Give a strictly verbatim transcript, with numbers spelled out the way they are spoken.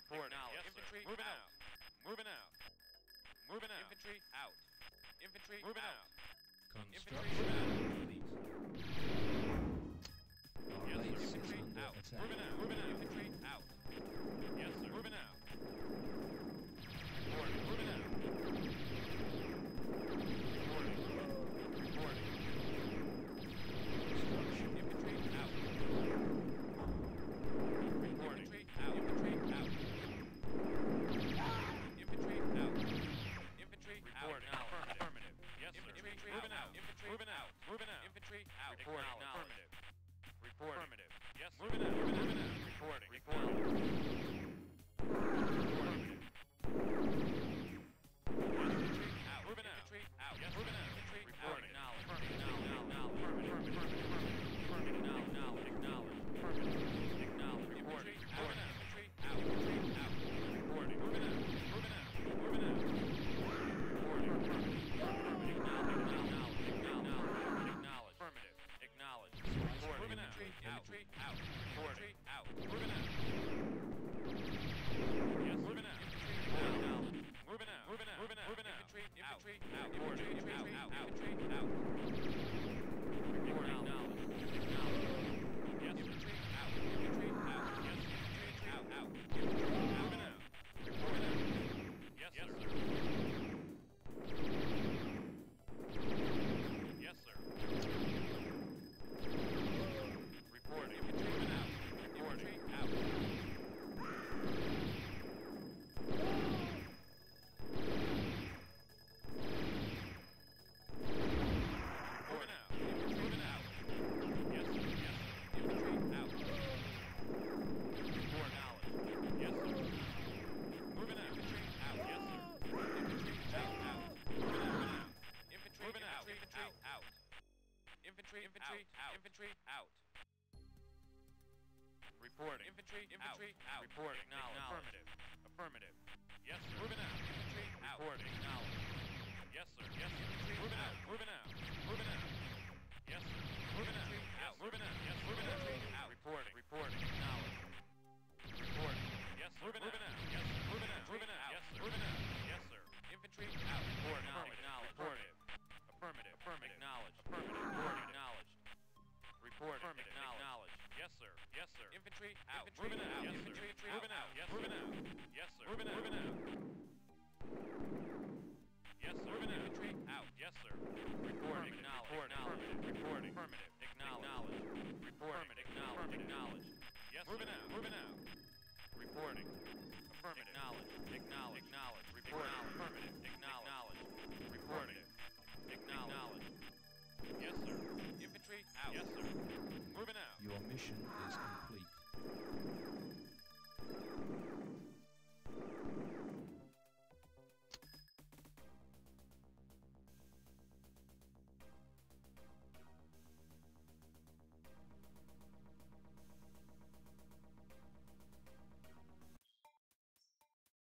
Reporting. Yes, Infantry sir. Moving out. out. Moving out. Moving out. Infantry out. Infantry Moving out. out. Infantry Construction out. complete. Our Yes, sir. base is Infantry under out. attack. Moving out. Moving out. Infantry out. Yes, sir. Moving out. Reporting. Moving out. Reporting. Reporting. Construction Infantry out. Reporting. Infantry out. Infantry out. Infantry out. Infantry out. Reporting. Acknowledged. Affirmative. Yes, sir. Infantry Moving out. out. Infantry Moving out. out. Moving out. Infantry out. Reporting. Acknowledged. Affirmative. Reporting. Affirmative. Yes, sir. Moving out. Moving out. Moving out. Reporting. Reporting. Affirmative. Infantry out. Moving out. Infantry out. Yes, Moving sir. out. Infantry out. Reporting. Acknowledged. Affirmative. Now, now, now. Affirmative. Affirmative. Affirmative. Now, now. Acknowledged. Affirmative. Acknowledged. Reporting. Infantry out. Moving out. Infantry out. Infantry out. Reporting. Moving out. Moving out. Moving out. Reporting. Affirmative. Acknowledged. Now, now. Acknowledged. Affirmative. Acknowledged. Reporting. Moving out. Infantry Infantry out. Reporting. Infantry out. Moving out. Yes, moving out. Infantry out. Acknowledged. Moving out. Moving out. Moving out. Moving out. Infantry, infantry, Out. out. Reporting. Infantry, Infantry out. out. Infantry, out. Reporting. Acknowledged. Acknowledged. Yes, sir. Infantry out. Infantry out. Yes, sir. Infantry out. Out. Moving out. Reporting. Yes, Yes, sir. sir. Yes, sir. Reporting. Infantry out. Infantry out. Moving out. Moving out. Yes, sir. Yes, sir. Infantry out. Report. Acknowledged. Yes, sir. Moving out. Infantry out. Yes, sir. Infantry out. Out. Moving out. Moving out. Infantry, Moving out. infantry Out. out. Infantry, infantry, Out. infantry out. Reporting. Infantry, infantry out. Reporting. Acknowledged. Affirmative. Affirmative. Yes, sir. Moving out. Infantry out. Reporting. Acknowledged. Yes, sir. Yes, sir. Infantry Moving out. out. Moving out. Moving out. Yes, sir. Moving out. Infantry Yes, out. moving out. Yes, moving Infantry out. out. Reporting. Reporting. Acknowledged. Reporting. Yes, sir. Moving moving out. out. Yes, sir. Moving out. Infantry Moving out. out. Yes, sir. Moving out. Yes, sir. Infantry out. Reporting. Acknowledged. Acknowledged. Reporting. Affirmative. Affirmative. Acknowledged. Affirmative. Reporting. Acknowledged. Reporting. Affirmative. Acknowledged. Yes, sir. Yes, sir. Infantry out. Moving out. Yes, sir. Infantry Moving out. Yes, moving out. Yes, sir. Moving out. Moving out. Yes, sir. Moving out. Infantry out. Yes, sir. Reporting. Acknowledged. Reporting. Acknowledged. Reporting. Affirmative. Acknowledged. Reporting. Acknowledged. Acknowledged. Yes, moving out. Moving out. Reporting. Affirmative. Acknowledged. Acknowledged. Acknowledged. Reporting. Acknowledged. Affirmative. Acknowledged. Reporting. Acknowledged. Yes, sir. Infantry out. Yes, sir. Moving out. Your mission